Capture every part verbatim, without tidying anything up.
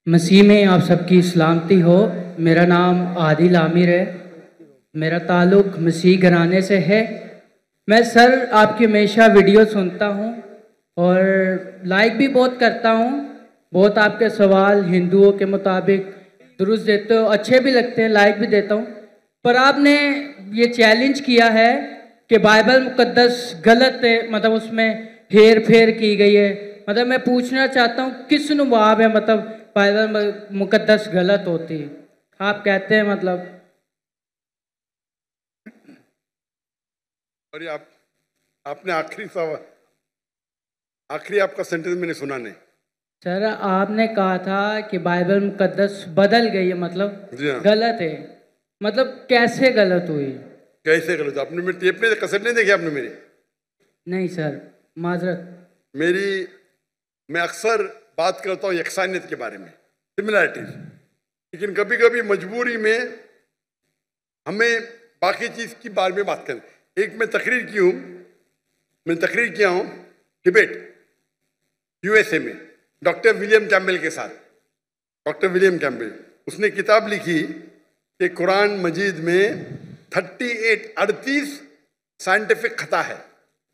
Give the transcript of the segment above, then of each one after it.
मसीह में आप सबकी सलामती हो। मेरा नाम आदिल आमिर है। मेरा ताल्लुक़ मसीह घराने से है। मैं सर आपकी हमेशा वीडियो सुनता हूँ और लाइक भी बहुत करता हूँ। बहुत आपके सवाल हिंदुओं के मुताबिक दुरुस्त देते हो, अच्छे भी लगते हैं, लाइक भी देता हूँ। पर आपने ये चैलेंज किया है कि बाइबल मुकद्दस गलत है, मतलब उसमें हेर फेर की गई है। मतलब मैं पूछना चाहता हूँ किस नुबाब है, मतलब बाइबल मुकद्दस गलत होती है, आप कहते हैं मतलब। और ये आप आपने आखिरी सवाल आखिरी आपका सेंटेंस मैंने सुना नहीं सर। आपने कहा था कि बाइबल मुकद्दस बदल गई है, मतलब गलत है। मतलब कैसे गलत हुई? कैसे गलत? आपने मेरी टेप नहीं, कसर नहीं देखी आपने मेरी? नहीं सर, माजरत। मेरी मैं अक्सर बात करता हूँ यकसानियत के बारे में, सिमिलैरिटीज, लेकिन कभी कभी मजबूरी में हमें बाकी चीज की बारे में बात करें। एक मैं तकरीर की हूँ मैं तकरीर किया हूँ डिबेट यूएसए में डॉक्टर विलियम कैम्बेल के साथ। डॉक्टर विलियम कैम्बेल, उसने किताब लिखी कि कुरान मजीद में अड़तीस अड़तीस साइंटिफिक खता है।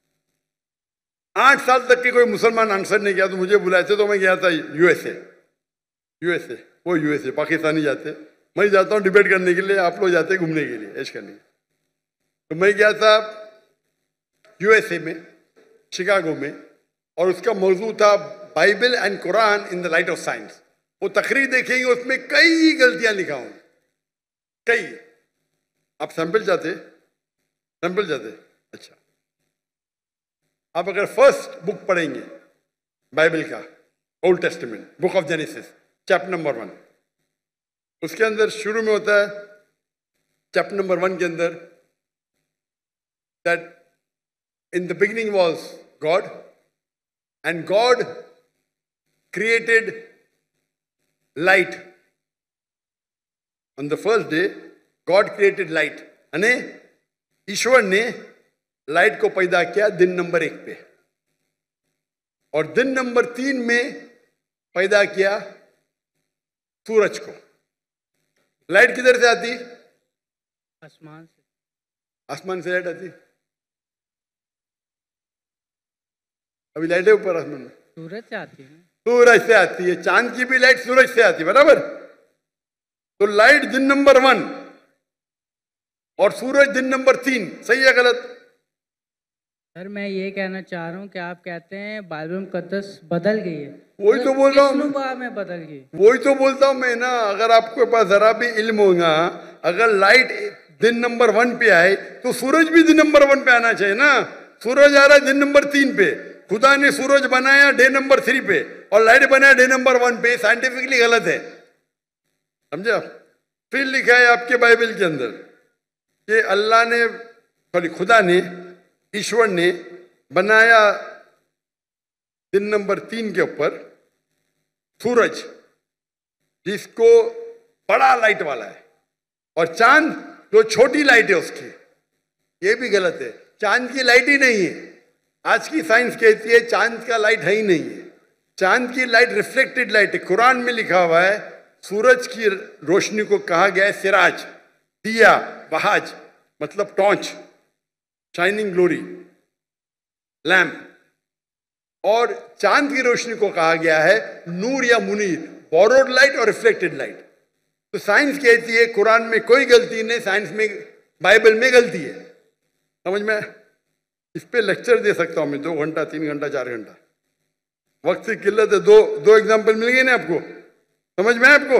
आठ साल तक के कोई मुसलमान आंसर नहीं किया, तो मुझे बुलाए थे, तो मैं गया था यूएसए यूएसए वो यूएसए पाकिस्तानी जाते, मैं जाता हूँ डिबेट करने के लिए, आप लोग जाते घूमने के लिए, ऐश करने। तो मैं गया था यूएसए में, शिकागो में, और उसका मौजू था Bible and Quran in the light of science. वो तकरीर देखेंगे, उसमें कई गलतियां लिखा हूं, कई। आप सैंपल चाहते सैंपल चाहते अच्छा, आप अगर फर्स्ट बुक पढ़ेंगे बाइबल का, old testament, book of Genesis, chapter number one, उसके अंदर शुरू में होता है, चैप्टर नंबर वन के अंदर, that in the beginning was God and God created light. On the first day God created light, यानी ईश्वर ने लाइट को पैदा किया दिन नंबर एक पे, और दिन नंबर तीन में पैदा किया सूरज को। लाइट किधर से आती? आसमान से। आसमान से लाइट आती? अभी लाइट है ऊपर आसमान में? सूरज से आती है। सूरज से आती है। चांद की भी लाइट सूरज से आती है, बराबर? तो लाइट दिन नंबर वन और सूरज दिन नंबर तीन, सही है गलत? सर मैं ये कहना चाह रहा हूँ कि आप कहते हैं बाइबल मुकद्दस बदल गई है। वही तो बोल रहा हूँ मैं, बदल गई। वही तो बोलता हूँ मैं ना। अगर आपके पास जरा भी इल्म होगा, अगर लाइट दिन नंबर वन पे आए तो सूरज भी दिन नंबर वन पे आना चाहिए ना। सूरज आ रहा है दिन नंबर तीन पे, खुदा ने सूरज बनाया डे नंबर थ्री पे और लाइट बनाया डे नंबर वन पे, साइंटिफिकली गलत है, समझे? फिर लिखा है आपके बाइबल के अंदर कि अल्लाह ने, सॉरी खुदा ने, ईश्वर ने बनाया दिन नंबर तीन के ऊपर सूरज, जिसको बड़ा लाइट वाला है, और चांद जो छोटी लाइट है उसकी। ये भी गलत है, चांद की लाइट ही नहीं है। आज की साइंस कहती है चांद का लाइट है ही नहीं है। चांद की लाइट रिफ्लेक्टेड लाइट है। कुरान में लिखा हुआ है सूरज की रोशनी को कहा गया है सिराज, दिया, बहाज, मतलब टॉर्च, शाइनिंग ग्लोरी, लैम्प। और चांद की रोशनी को कहा गया है नूर या मुनीर, बोरोड लाइट और रिफ्लेक्टेड लाइट। तो साइंस कहती है कुरान में कोई गलती नहीं, साइंस में, बाइबल में गलती है। समझ में? इस पे लेक्चर दे सकता हूं मैं, दो घंटा, तीन घंटा, चार घंटा। वक्त की किल्लत है। दो दो एग्जाम्पल मिल गए ना आपको? समझ में आपको?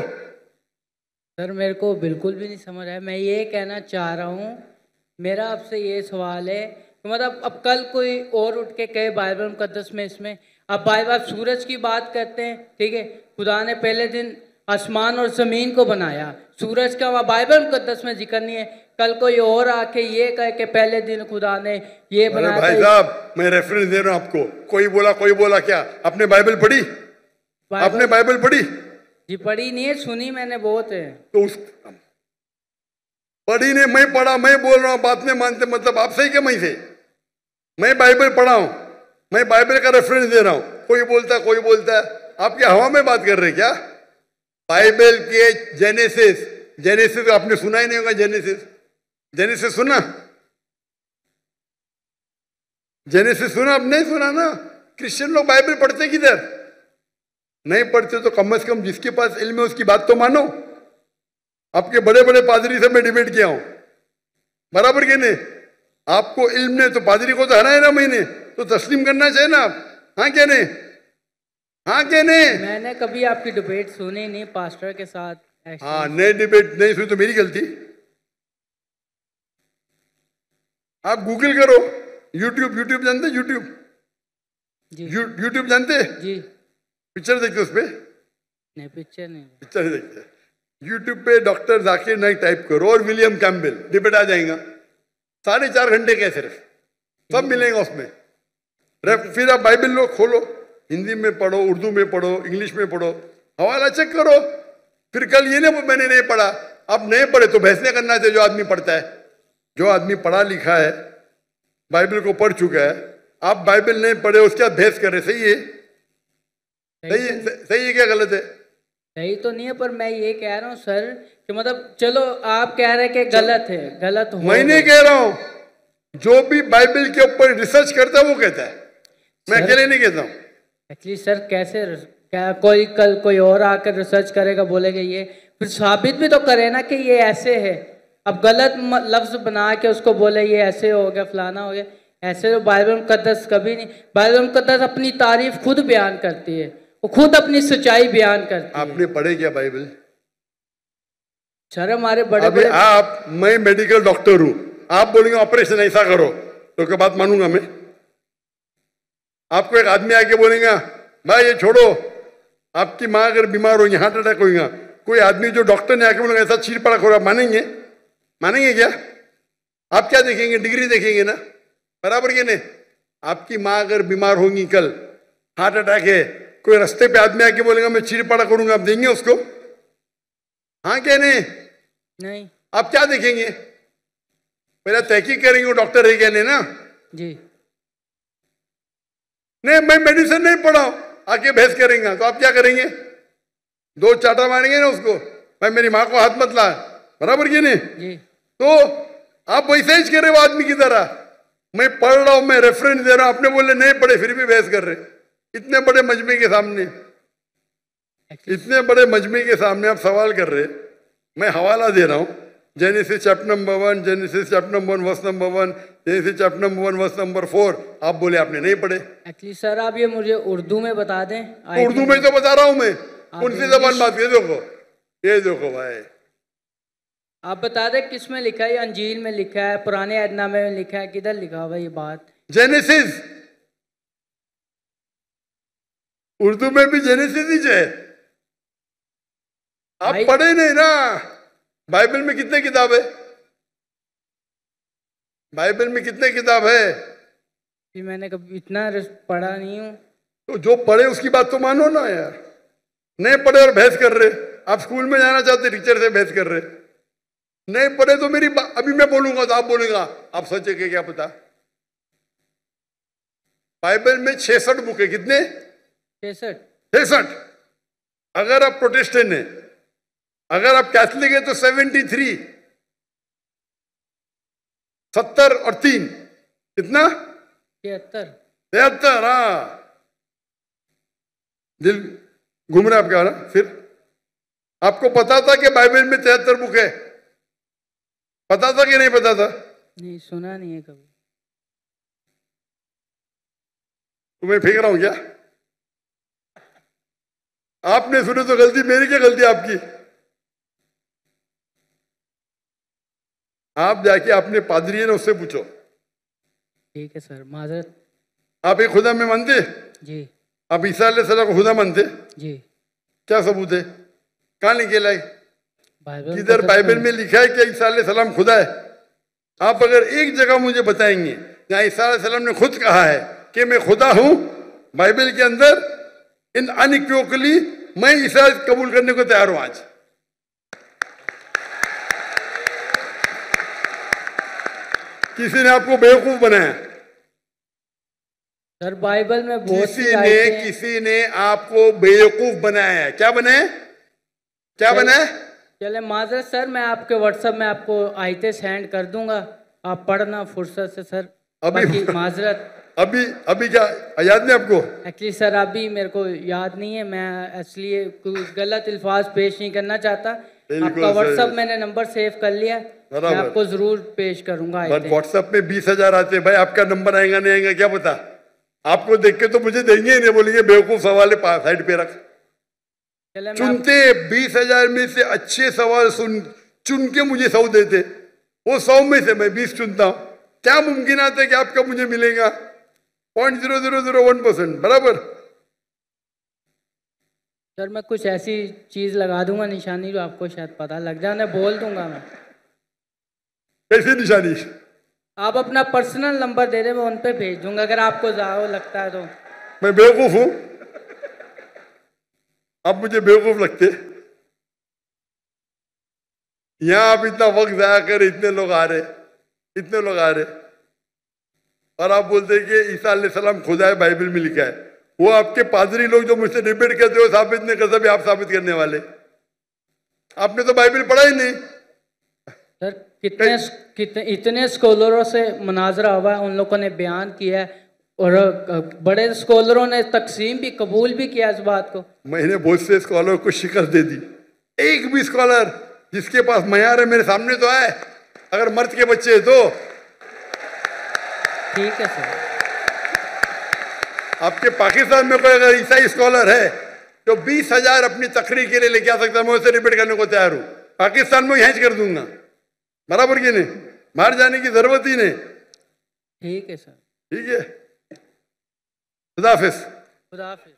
सर मेरे को बिल्कुल भी नहीं समझ आया। मैं ये कहना चाह रहा हूँ, मेरा आपसे ये सवाल है, मतलब अब कल कोई और उठ के कहे बाइबल मुकद्दस में, इसमें अब बाइबल सूरज की बात करते हैं, ठीक है, खुदा ने पहले दिन आसमान और ज़मीन को बनाया, सूरज का वहाँ बाइबल मुकद्दस में जिक्र नहीं है। कल कोई और आके ये कहे कि पहले दिन खुदा ने ये बनाया। भाई साहब मैं रेफरेंस दे रहा हूँ आपको। कोई बोला कोई बोला क्या? आपने बाइबल पढ़ी? आपने बाइबल पढ़ी? जी पढ़ी नहीं है, सुनी मैंने बहुत है। तो उस पढ़ी नहीं, मैं पढ़ा, मैं बोल रहा हूँ, बात नहीं मानते, मतलब आप सही क्या मैं से? मैं बाइबल पढ़ा हूं, मैं बाइबल का रेफरेंस दे रहा हूं। कोई बोलता कोई बोलता है, आप क्या हवा में बात कर रहे क्या? बाइबल के जेनेसिस, जेनेसिस आपने सुना ही नहीं होगा। जेनेसिस, जेनेसिस सुना? जेनेसिस सुना? आप नहीं सुना ना। क्रिश्चियन लोग बाइबल पढ़ते किधर? नहीं पढ़ते तो कम से कम जिसके पास इल्म है उसकी बात तो मानो। आपके बड़े बड़े पादरी से मैं डिबेट किया हूं, बराबर के नहीं? आपको इल्म नहीं तो पादरी को तो हराए ना महीने, तो तस्लीम करना चाहिए ना आप। हाँ क्या नहीं? हाँ क्या नहीं? मैंने कभी आपकी डिबेट सुनी नहीं पास्टर के साथ। हाँ, नहीं डिबेट नहीं सुनी तो मेरी गलती। आप गूगल करो, यूट्यूब, यूट्यूब जानते? यूट्यूब यू, यूट्यूब जानते जी? पिक्चर देखते उस पे? नहीं, पिक्चर नहीं, पिक्चर देखते। यूट्यूब पे डॉक्टर जाकिर नाइक टाइप करो और विलियम कैम्पबेल, डिबेट आ जाएगा। साढ़े चार घंटे के सिर्फ, सब मिलेगा उसमें। फिर आप बाइबल लो, खोलो, हिंदी में पढ़ो, उर्दू में पढ़ो, इंग्लिश में पढ़ो, हवाला चेक करो। फिर कल ये ना मैंने नहीं पढ़ा, आप नहीं पढ़े तो बहस नहीं करना चाहिए। जो आदमी पढ़ता है, जो आदमी पढ़ा लिखा है, बाइबल को पढ़ चुका है, आप बाइबल नहीं पढ़े उसके बाद बहस कर रहे, सही है? सही है? सही है क्या गलत है? सही तो नहीं है, पर मैं ये कह रहा हूँ सर कि मतलब चलो आप कह रहे हैं कि गलत है, गलत हो। मैं नहीं कह रहा हूँ, जो भी बाइबल के ऊपर रिसर्च करता है वो कहता है, मैं अकेले नहीं कहता हूँ। एक्चुअली सर कैसे, क्या कोई कल कोई और आकर रिसर्च करेगा, बोलेगा ये, फिर साबित भी तो करे ना कि ये ऐसे है। अब गलत लफ्ज बना के उसको बोले ये ऐसे हो गया, फलाना हो गया, ऐसे तो बाइबल मुकद्दस कभी नहीं। बाइबल मुकद्दस अपनी तारीफ खुद बयान करती है, वो खुद अपनी सच्चाई बयान करती है। आपने पढ़े क्या बाइबल? सर हमारे बड़े अभी बड़े आप, मैं मेडिकल डॉक्टर हूं, आप बोलेंगे ऑपरेशन ऐसा करो तो क्या बात मानूंगा मैं? आपको एक आदमी आके बोलेगा भाई ये छोड़ो, आपकी माँ अगर बीमार होगी, हार्ट अटैक होगा, कोई आदमी जो डॉक्टर ने आके बोलेगा ऐसा चीर पड़ा करो, आप मानेंगे? मानेंगे क्या? आप क्या देखेंगे? डिग्री देखेंगे ना, बराबर के नहीं? आपकी माँ अगर बीमार होंगी, कल हार्ट अटैक है, कोई रास्ते पे आदमी आके बोलेगा मैं चीर पड़ा करूंगा, आप देंगे उसको? हाँ क्या नहीं? नहीं। आप क्या देखेंगे? पहले तहकीक करेंगे वो डॉक्टर है क्या नहीं ना जी। नहीं, मैं मेडिसिन नहीं पढ़ा हूं, आके बहस करेंगे तो आप क्या करेंगे? दो चाटा मारेंगे ना उसको, भाई मेरी माँ को हाथ मत ला, बराबर की नहीं? जी। तो आप वैसे ही कर रहे हो आदमी की तरह। मैं पढ़ रहा हूं, मैं रेफरेंस दे रहा हूं, आपने बोले नहीं पढ़े फिर भी बहस कर रहे, इतने बड़े मजमे के सामने, इतने बड़े मजमे के सामने आप सवाल कर रहे। मैं हवाला दे रहा हूं, Genesis chapter number one, Genesis chapter number one verse number one, Genesis chapter number one verse number four, आप बोले आपने नहीं पढ़े। एक्चुअली सर आप ये मुझे उर्दू में बता दें। तो उर्दू में तो बता रहा हूं मैं, कौन सी जबान बात? ये देखो, ये देखो भाई, आप बता दें किस में लिखा है? अंजील में लिखा है, पुराने अहदनामे में लिखा है, किधर लिखा हुआ ये बात? जेनेसिस, उर्दू में भी जेनेसिस ही है। आप पढ़े नहीं ना। बाइबल में कितने किताब है? बाइबल में कितने किताब है? जी मैंने कभी इतना पढ़ा नहीं हूँ। तो जो पढ़े उसकी बात तो मानो ना यार। नहीं पढ़े और बहस कर रहे, आप स्कूल में जाना चाहते टीचर से बहस कर रहे, नहीं पढ़े तो मेरी अभी मैं बोलूंगा तो आप बोलेगा आप सच है कि क्या पता। बाइबल में छियासठ बुक है, कितने? छसठ। छसठ। अगर आप प्रोटेस्टेंट है, अगर आप कैथलिक है तो सेवेंटी थ्री, सत्तर और तीन कितना? तिहत्तर। तिहत्तर। हाँ, दिल घूम रहा है आपका ना। फिर आपको पता था कि बाइबल में तिहत्तर बुक है? पता था कि नहीं पता था? नहीं, सुना नहीं है कभी। तुम्हें फेंक रहा हूं क्या? आपने सुने तो गलती मेरी, क्या गलती आपकी? आप जाके अपने पादरी है ना उससे पूछो। ठीक है सर, माजरत। आप एक खुदा में मानते? जी। आप ईसा अलैहिस्सलाम को खुदा मानते? जी। क्या सबूत है? कहां लिखे लाई? बाइबल किधर बाइबल में लिखा है कि ईसा अलैहिस्सलाम खुदा है? आप अगर एक जगह मुझे बताएंगे जहां ईसा अलैहिस्सलाम ने खुद कहा है कि मैं खुदा हूं, बाइबल के अंदर इन अनइक्विवोकली मैं ईसा कबूल करने को तैयार हूं आज। किसी ने आपको बेवकूफ बनाया? सर बाइबल में बहुत किसी ने किसी ने आपको बेवकूफ बनाया है। क्या बनाए? क्या बना है? चले माजरत सर, मैं आपके व्हाट्सएप में आपको आयते सेंड कर दूंगा, आप पढ़ना फुर्सत से सर। अभी माजरत अभी अभी क्या याद नहीं आपको? एक्चुअली सर अभी मेरे को याद नहीं है, मैं इसलिए कोई गलत अल्फाज पेश नहीं करना चाहता। आपका व्हाट्सएप मैंने नंबर सेव कर लिया, मैं आपको जरूर पेश करूंगा। व्हाट्सएप में बीस हजार आते भाई, आपका नंबर आएगा नहीं आएगा क्या पता? आपको देख के तो मुझे देंगे ही नहीं, बोलेंगे बेवकूफ सवाल है, पास साइड पे रख। चुनते बीस हजार में से अच्छे सवाल सुन चुन के मुझे सौ देते, वो सौ में से मैं बीस चुनता हूं। क्या मुमकिन आता है कि आपका मुझे मिलेगा? Point zero zero zero one percent बराबर। सर मैं कुछ ऐसी चीज लगा दूंगा निशानी जो आपको शायद पता लग जाए, बोल दूंगा मैं। कैसी निशानी? आप अपना पर्सनल नंबर दे दे, मैं उन पे भेज दूंगा अगर आपको जाओ लगता है तो। मैं बेवकूफ हूं? आप मुझे बेवकूफ लगते? यहां आप इतना वक्त जाया कर, इतने लोग आ रहे इतने लोग आ रहे और आप बोलते कि ईसा अलैहिस्सलाम खुदा है, बाइबल में लिखा है। वो आपके पादरी लोग जो मुझसे डिबेट करते हो साबित नहीं कर सकते, आप साबित करने वाले। आपने तो बाइबल पढ़ा ही नहीं सर। कितने कितने इतने स्कॉलरों से मुनाजरा हुआ है, उन लोगों ने बयान किया है और बड़े स्कॉलरों ने तकसीम भी कबूल भी किया इस बात को। मैंने बहुत से स्कॉलर को शिकस्त दे दी, एक भी स्कॉलर जिसके पास मयार है मेरे सामने तो आए, अगर मर्द के बच्चे है तो। ठीक है सर। आपके पाकिस्तान में कोई अगर ईसाई स्कॉलर है तो बीस हजार अपनी तकरीर के लिए लेके आ सकता है, मैं उसे रिपीट करने को तैयार हूं। पाकिस्तान में यहीं कर दूंगा, बराबर की नहीं, बाहर जाने की जरूरत ही नहीं। ठीक है सर। ठीक है, खुदा हाफिज। खुदा हाफिज।